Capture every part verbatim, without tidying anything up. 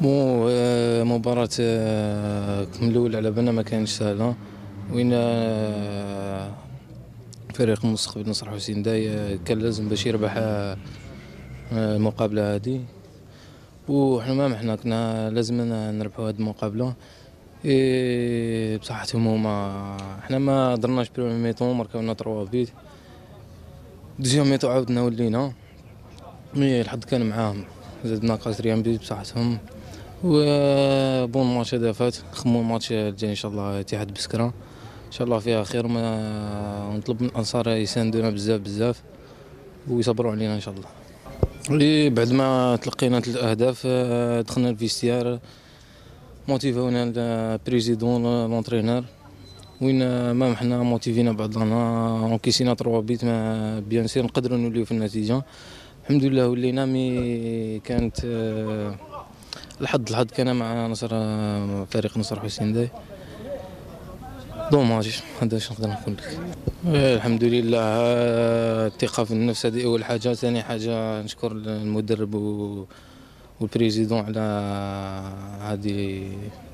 مو آه، مباراة آه، من الأول على بالنا ما كانش سهلة. وين آه، فريق مستقبل نصر حسين داي آه، كان لازم باش يربح آه، المقابلة هذه. وحنا ما محنا كنا لازم نربحوا هذه المقابلة. إيه بصحتهم هما حنا ما درناش بريمي ميطون، مركبنا تروا بيت. دوزيام ميطون عاودنا ولينا، مي الحظ كان معاهم، زدنا كاتريام بيت بصحتهم. و بون ماتش هذا فات، نخمو الماتش الجاي ان شاء الله اتحاد بسكرة ان شاء الله فيها خير. ما نطلب من الانصار يساندونا بزاف بزاف ويصبروا علينا ان شاء الله. اللي بعد ما تلقينا ثلاث اهداف آه، دخلنا الفيستيار، موتيفونا البريزيدون لونترينور، وين ما محنا موتيفينا بعضنا انكيسينا تروا بيت. ما بيان سير نقدروا نوليو في النتيجه، الحمد لله ولينا. مي كانت آه، الحظ الحظ كان مع نصر آه، فريق نصر حسين داي. دوماج، هذا اش نقدر نقول لك. آه، الحمد لله. آه، الثقه في النفس هذه اول حاجه. ثاني حاجه نشكر المدرب و والبريزيدون على هذه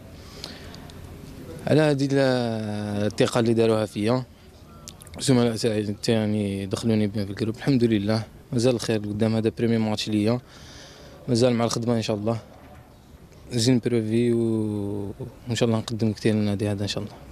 على هذه الثقه اللي داروها فيا. الزملاء تاعي ثاني دخلوني بهم في الجروب، الحمد لله. مازال الخير قدام، هذا بريمي ماتش ليا، مازال مع الخدمه ان شاء الله. زين بروفي وان شاء الله نقدم كثير للنادي هذا ان شاء الله.